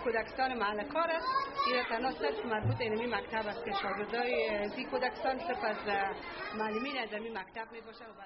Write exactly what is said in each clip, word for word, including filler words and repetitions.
کودکستان محل کار است. این تنها صرف مربوط اینمی مکتب است که شاگردای از این کودکستان صرف از معلمین از این مکتب می باشه و بس.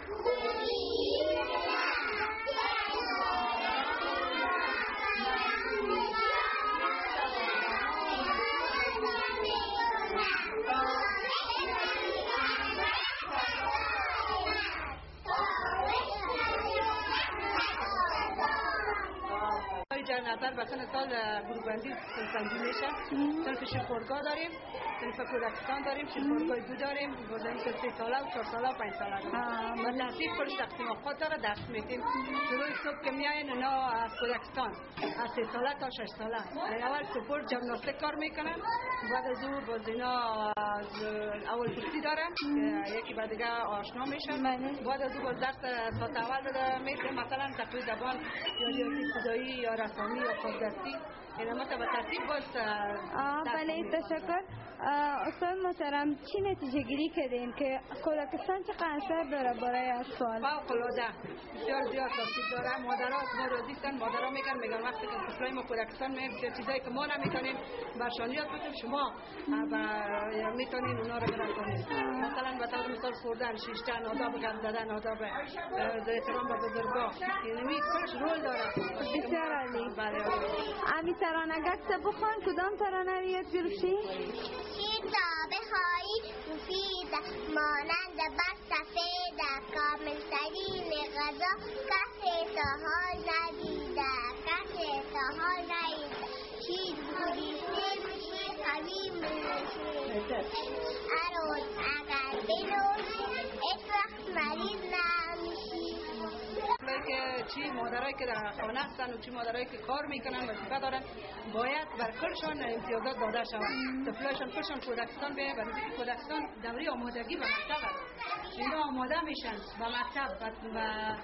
در نظر بسن سال گروه‌بندی تنظیم میشه. صرف شیرخوردگاه داریم، صرف کودکستان داریم، شیرخوردگاه دو داریم، بودن که سه ساله و چهار ساله و پنج ساله داریم. و ترتیب کلش تقسیم اوقات داره، درس میدیم. شروع صبح که میاین اینا از کودکستان از سه ساله تا شش ساله. اول سپورت ژیمناستیک کار میکنن، بعد از اون باز اینا اول پرسی دارن که یکی بعد دیگه آشنا میشن. بعد از اون باز درس ساعت اول میده، مثلا تقوید زبان یا ریاضی ابتدایی یا رسمی یا خوددستی. اینا مثلا به ترتیب باز. بله تشکر. استاد محترم چی نتیجه گیری کردین که کودکستان چقدر اثر داره برای اطفال؟ فوق العاده بسیار زیاد تاثیر داره. مادرها از ما راضی هستند. مادرها میگن میگن وقتی که طفلای ما کودکستان میایم چیزایی که ما نمیتونیم برشان یاد بدیم شما میتونین اونا رو برسونید. مثلا به طور مثال خوردن، شیشتن، آداب گپ زدن، آداب احترام به بزرگا، اینمی کلش رول داره. بسیار عالی. بله. امی ترانه‌گک بخوان کدام ترانه رو یاد گرفتی؟ کتاب خواهی مفید مانند بر سفید کامل ترین غذا کسی تا حال ندیده کسی تا حال ندیده شیر بودی سه میشی قوی میشی اروز اگر بنوشی ایک وقت مریض نمیشی. که چی مادرایی که در خانه هستن و چی مادرایی که کار میکنن وظیفه دارن باید بر کلشان امتیازات داده شود. طفلایشان کلشان کودکستان به برای اینکه کودکستان دوره آمادگی به مکتب است. اینا آماده میشن به مکتب و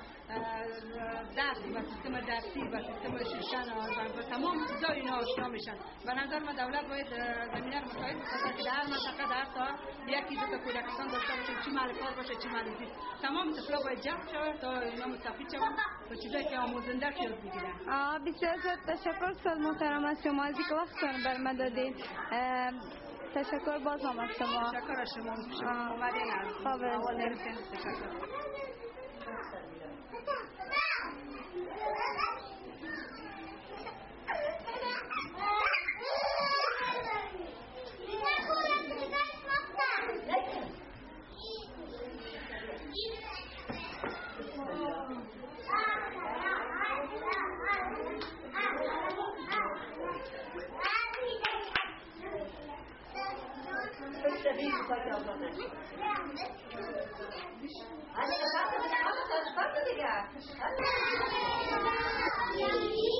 درس و سیستم درسی و سیستم شیشتن و تمام چیزا اینا آشنا میشن. به نظر من دولت باید زمینه رو مساعد بسازه که در منطقه در سال یکی دو تا کودکستان داشته باشه، چی محل کار باشه چی محل زیست. تمام طفلا باید جمع شود تا اینا مستفید شون و چیزایی که آموزنده یاد بگیرن. آ بسیار زیاد تشکر استاد محترم از شما از اینکه وقتتون بر ما دادین. تشکر باز هم از شما. تشکر از شما. شما اومدین از اول نرسین. تشکر. Thank you.